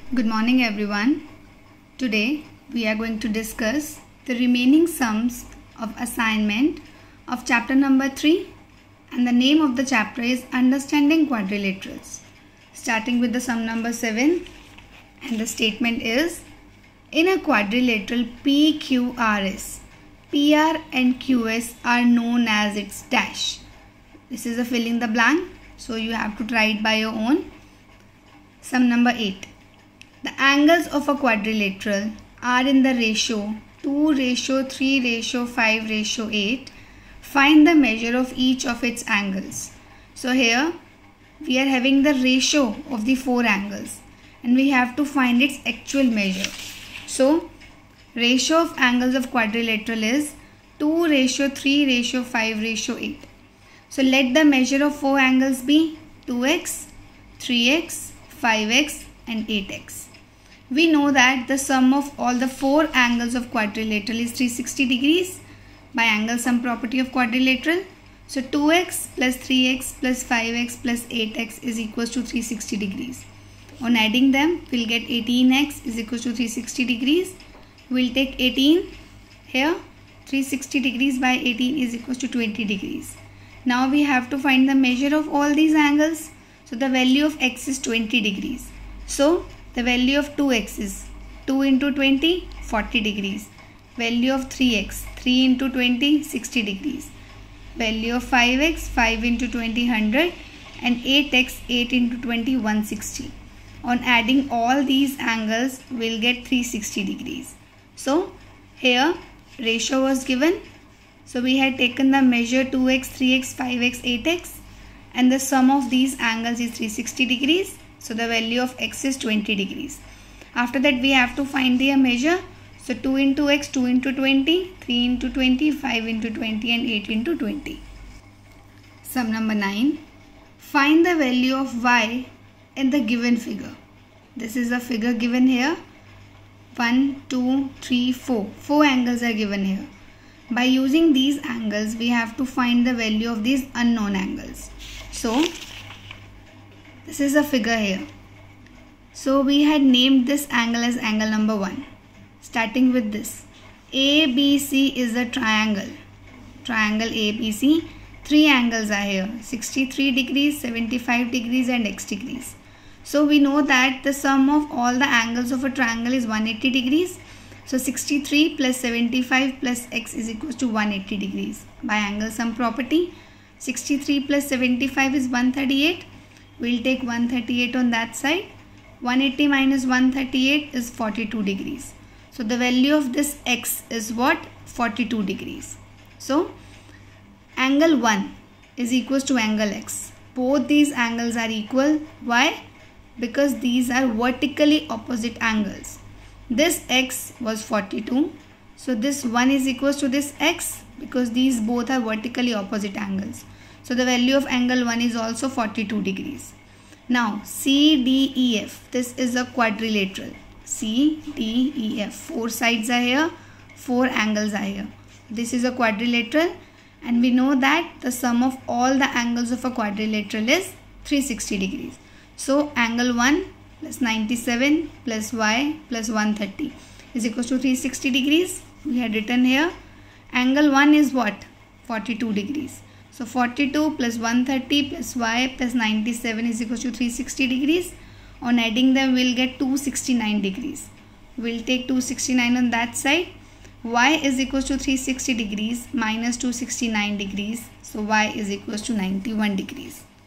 Good morning everyone. Today we are going to discuss the remaining sums of assignment of chapter number 3, and the name of the chapter is Understanding Quadrilaterals. Starting with the sum number 7, and the statement is: in a quadrilateral PQRS, PR and QS are known as its dash. This is a fill in the blank, so you have to try it by your own. Sum number 8. The angles of a quadrilateral are in the ratio 2:3:5:8. Find the measure of each of its angles. So here we are having the ratio of the four angles and we have to find its actual measure. So ratio of angles of quadrilateral is 2:3:5:8. So let the measure of four angles be 2x, 3x, 5x and 8x. We know that the sum of all the four angles of quadrilateral is 360 degrees by angle sum property of quadrilateral. So 2x plus 3x plus 5x plus 8x is equals to 360 degrees. On adding them, we'll get 18x is equals to 360 degrees. We'll take 18 here. 360 degrees by 18 is equals to 20 degrees. Now we have to find the measure of all these angles. So the value of x is 20 degrees. So the value of 2x is 2 into 20, 40 degrees. Value of 3x, 3 into 20, 60 degrees. Value of 5x, 5 into 20, 100. And 8x, 8 into 20, 160. On adding all these angles, we'll get 360 degrees. So here ratio was given. So we had taken the measure 2x, 3x, 5x, 8x. And the sum of these angles is 360 degrees. So the value of x is 20 degrees. After that we have to find the measure. So 2 into x, 2 into 20, 3 into 20, 5 into 20 and 8 into 20. Sum number 9. Find the value of y in the given figure. This is a figure given here. 1, 2, 3, 4. 4 angles are given here. By using these angles, we have to find the value of these unknown angles. So this is a figure here. So we had named this angle as angle number 1. Starting with this. ABC is a triangle. Triangle ABC. 3 angles are here. 63 degrees, 75 degrees and x degrees. So we know that the sum of all the angles of a triangle is 180 degrees. So 63 plus 75 plus x is equals to 180 degrees. By angle sum property, 63 plus 75 is 138. We'll take 138 on that side. 180 minus 138 is 42 degrees. So the value of this x is what? 42 degrees. So angle 1 is equals to angle x. Both these angles are equal. Why? Because these are vertically opposite angles. This x was 42. So this 1 is equals to this x because these both are vertically opposite angles. So the value of angle 1 is also 42 degrees. Now CDEF, this is a quadrilateral. CDEF, 4 sides are here, 4 angles are here. This is a quadrilateral and we know that the sum of all the angles of a quadrilateral is 360 degrees. So angle 1 plus 97 plus y plus 130 is equals to 360 degrees. We had written here angle 1 is what? 42 degrees. So 42 plus 130 plus y plus 97 is equals to 360 degrees. On adding them, we'll get 269 degrees. We'll take 269 on that side. Y is equals to 360 degrees minus 269 degrees. So y is equals to 91 degrees.